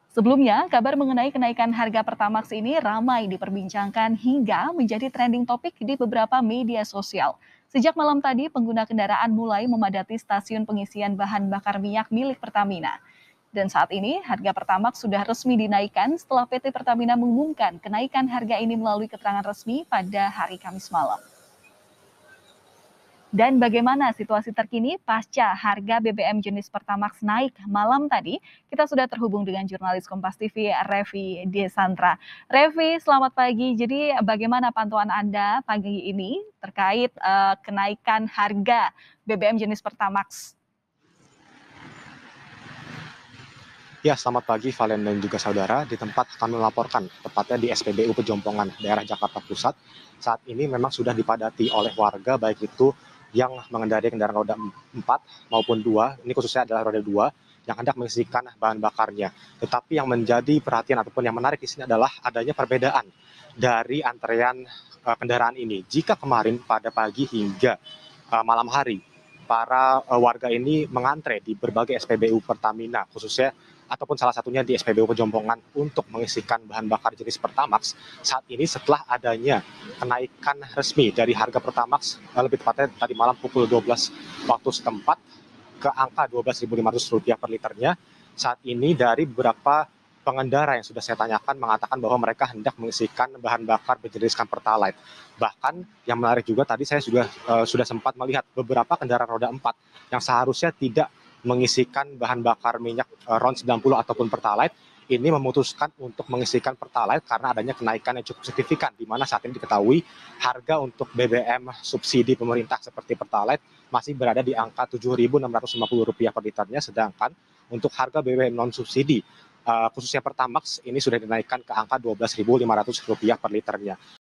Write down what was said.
Sebelumnya, kabar mengenai kenaikan harga Pertamax ini ramai diperbincangkan hingga menjadi trending topik di beberapa media sosial. Sejak malam tadi, pengguna kendaraan mulai memadati stasiun pengisian bahan bakar minyak milik Pertamina. Dan saat ini, harga Pertamax sudah resmi dinaikkan setelah PT Pertamina mengumumkan kenaikan harga ini melalui keterangan resmi pada hari Kamis malam. Dan bagaimana situasi terkini pasca harga BBM jenis Pertamax naik malam tadi? Kita sudah terhubung dengan jurnalis Kompas TV Revi Desandra. Revi, selamat pagi. Jadi bagaimana pantauan Anda pagi ini terkait kenaikan harga BBM jenis Pertamax? Ya, selamat pagi Valen dan juga saudara. Di tempat kami melaporkan, tepatnya di SPBU Pejompongan, daerah Jakarta Pusat, saat ini memang sudah dipadati oleh warga, baik itu yang mengendarai kendaraan roda 4 maupun 2, ini khususnya adalah roda 2, yang hendak mengisikan bahan bakarnya. Tetapi yang menjadi perhatian ataupun yang menarik di sini adalah adanya perbedaan dari antrean kendaraan ini. Jika kemarin pada pagi hingga malam hari, para warga ini mengantre di berbagai SPBU Pertamina, khususnya ataupun salah satunya di SPBU Pejompongan untuk mengisikan bahan bakar jenis Pertamax. Saat ini setelah adanya kenaikan resmi dari harga Pertamax, lebih tepatnya tadi malam pukul 12 waktu setempat, ke angka Rp12.500 per liternya. Saat ini dari beberapa pengendara yang sudah saya tanyakan mengatakan bahwa mereka hendak mengisikan bahan bakar berjeniskan Pertalite. Bahkan yang menarik juga tadi saya sudah sempat melihat beberapa kendaraan roda 4 yang seharusnya tidak mengisikan bahan bakar minyak RON 90 ataupun Pertalite, ini memutuskan untuk mengisikan Pertalite karena adanya kenaikan yang cukup signifikan, di mana saat ini diketahui harga untuk BBM subsidi pemerintah seperti Pertalite masih berada di angka Rp7.650 per liternya, sedangkan untuk harga BBM non subsidi khususnya Pertamax ini sudah dinaikkan ke angka Rp12.500 per liternya.